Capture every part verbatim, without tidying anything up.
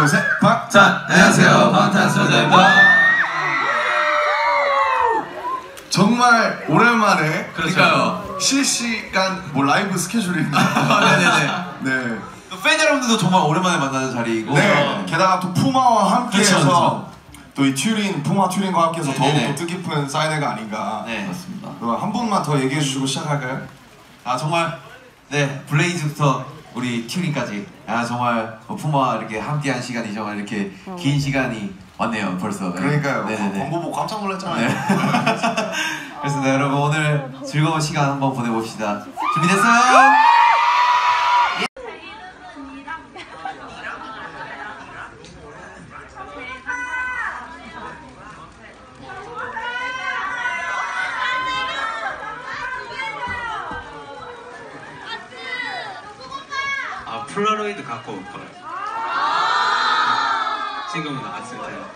둘, 셋, 박! 자, 안녕하세요. 방탄소년단입니다. 정말 오랜만에 그러니까요. 실시간 뭐 라이브 스케줄입니다. 네네네. 네. 또 팬 여러분들도 정말 오랜만에 만나는 자리이고. 네. 게다가 또 푸마와 함께해서 그렇죠, 또 이 튜린, 푸마 튜린과 함께해서 더욱 네네. 더 뜻깊은 사인회가 아닌가. 네, 맞습니다. 그럼 한 분만 더 얘기해 주시고 시작할까요? 아 정말 네 블레이즈부터 우리 튜링까지 아 정말 푸마와 이렇게 함께한 시간이 정말 이렇게 어. 긴 시간이 왔네요 벌써. 그러니까요. 네네네. 광고 보고 깜짝 놀랐잖아요. 네. 그래서 네, 여러분 오늘 즐거운 시간 한번 보내봅시다. 준비됐어요? 아 폴라로이드 갖고 올 거예요. 지금은 안 쓸 테요.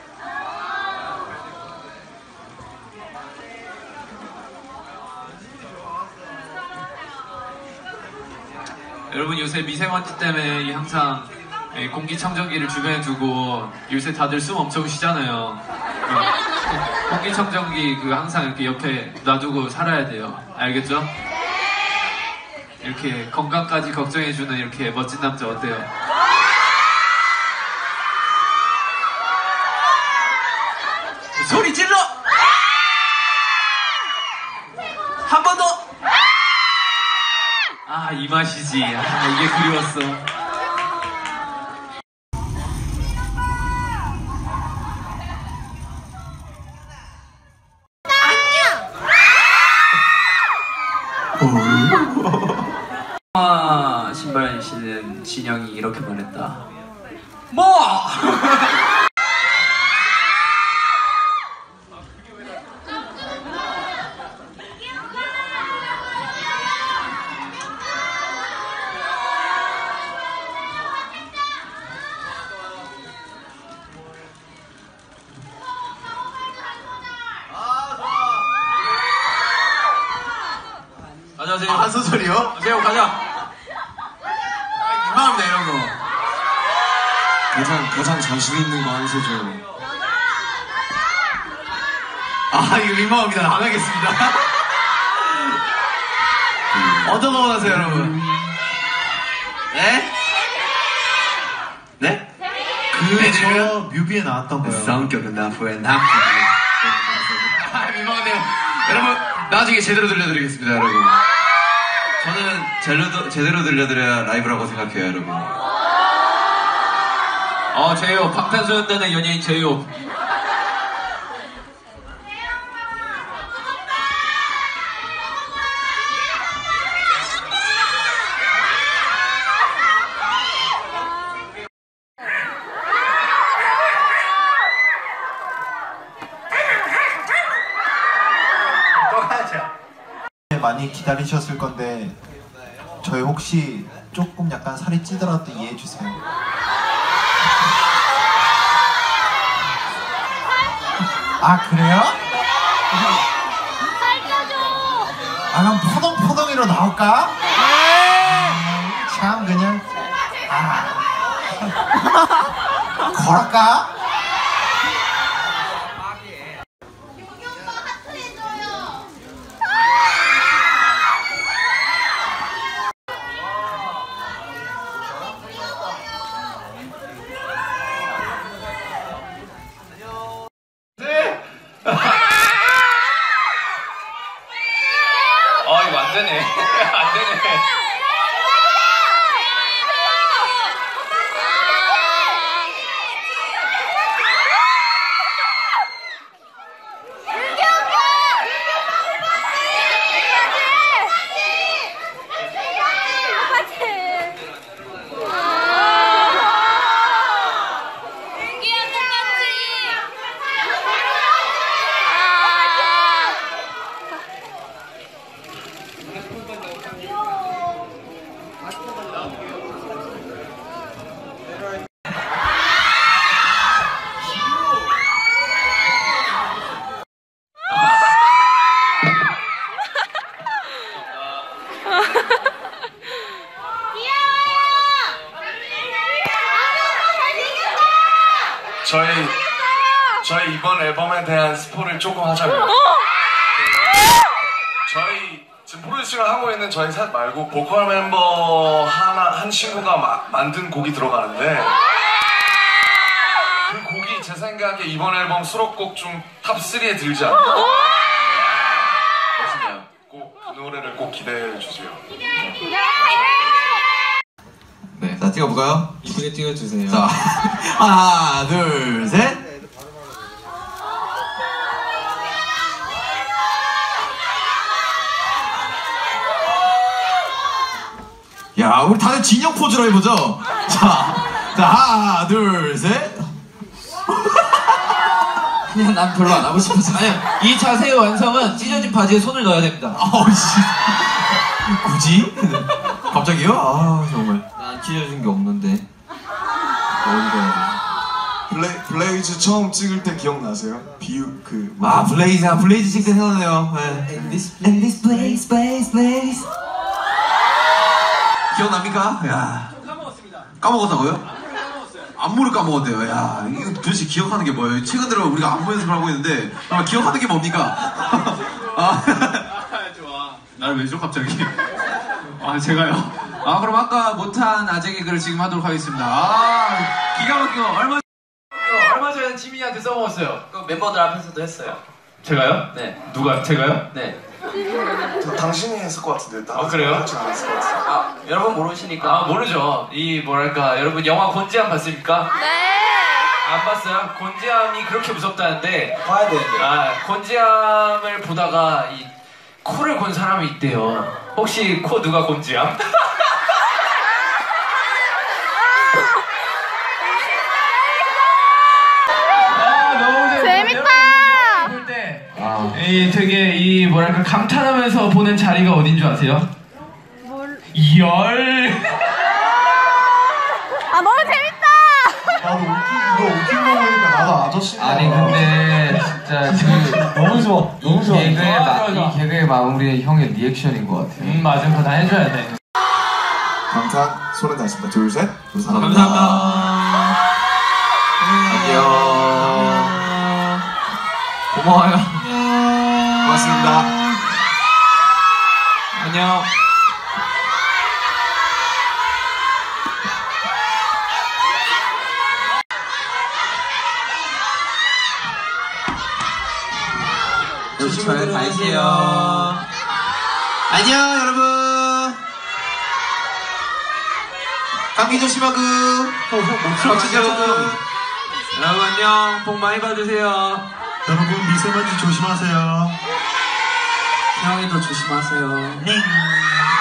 여러분 요새 미세먼지 때문에 항상 공기청정기를 주변에 두고 요새 다들 숨 엄청 쉬잖아요. 공기청정기 그 항상 이렇게 옆에 놔두고 살아야 돼요. 알겠죠? 이렇게 건강까지 걱정해주는 이렇게 멋진 남자 어때요? 소리 질러! 한 번 더! 아, 이 맛이지. 아, 이게 그리웠어. 아, 신발 신은 진영이 이렇게 말했다. 뭐! 안녕하세요. 한 소절이요? 안녕하세요. 가자. 민망합니다 이런 거. 가장 가장 자신 있는 거 한 소절. 아 이거 민망합니다. 안 하겠습니다. 어떤 거 원하세요 여러분? 네? 네? 그저 뮤비에 나왔던 거요. 성격은 나쁘에 나쁘. 아 민망하네요. 여러분 나중에 제대로 들려드리겠습니다 여러분. 저는 제대로, 제대로 들려드려야 라이브라고 생각해요 여러분. 어 제이홉 방탄소년단의 연예인 제이홉. 많이 기다리셨을 건데 저희 혹시 조금 약간 살이 찌더라도 이해해 주세요. 아 그래요? 아 그럼 포동포동이로 나올까? 아, 참 그냥 아 걸을까? 아 이거 안 되네. 안 되네. 저희 저희 이번 앨범에 대한 스포를 조금 하자면 저희 지금 프로듀싱을 하고 있는 저희 셋 말고 보컬 멤버 하나 한 친구가 마, 만든 곡이 들어가는데 그 곡이 제 생각에 이번 앨범 수록곡 중 탑 쓰리에 들지 않나. 멋있네요. 꼭 그 노래를 꼭 기대해 주세요. 네, 자 찍어볼까요? 이쁘게 찍어주세요. 자, 하나, 둘, 셋. 야, 우리 다들 진영 포즈로 해보죠. 자, 자, 하나, 둘, 셋. 그냥 난 별로 안 하고 싶어서. 아니요, 이 자세의 완성은 찢어진 바지에 손을 넣어야 됩니다. 아우 씨. 굳이? 갑자기요? 아 정말. 난 찢어진 게 없는데. 어디가? 블레, 블레이즈 처음 찍을 때 기억나세요? 비유 그 아 블레이즈, 아 블레이즈 찍을 때 생각나네요. 네. In this, in this place, place, place. 기억납니까? 야. 까먹었습니다. 까먹었다고요? 안무를 까먹었대요. 야, 이거 도대체 기억하는 게 뭐예요? 최근 들어 우리가 안무 연습을 하고 있는데 아, 기억하는 게 뭡니까? 아, 좋아. 나를 왜 줘 갑자기? 아 제가요? 아 그럼 아까 못한 아재 개그를 지금 하도록 하겠습니다. 아 기가 막히고 얼마 얼마 전에 지민이한테 써먹었어요. 그 멤버들 앞에서도 했어요. 제가요? 네. 누가? 제가요? 네. 저 당신이 했을 것 같은데 아, 그래요? 같이 안 했을 것 같아요. 아, 여러분 모르시니까. 아 모르죠. 이 뭐랄까 여러분 영화 곤지암 봤습니까? 네. 안 봤어요? 곤지암이 그렇게 무섭다는데 봐야 되는데. 아 곤지암을 보다가 이 코를 곤 사람이 있대요. 혹시 코 누가 곤지암? 아 너무 재밌다. 볼때 이 되게 이 뭐랄까 감탄하면서 보는 자리가 어딘 줄 아세요? 뭘? 열. 아 너무 재밌다. 나도 웃긴 이거 웃긴 거 보니까 나도 아저씨인 아니 근데 진짜 그 너무 좋아. 너무 좋아. 개그의 아, 마, 이 개그의 마무리 형의 리액션인 것 같아요. 음 맞아, 그거 다 해줘야 돼. 감탄 소리 다했습니다. 둘 셋. 감사합니다. 안녕. 고마워요. 고맙습니다. 안녕. 조심히 가세요. 안녕 여러분. 감기 조심하고. 박수 여러분. 여러분 안녕. 복 많이 받으세요. 여러분 미세먼지 조심하세요. 형이도 조심하세요. 네.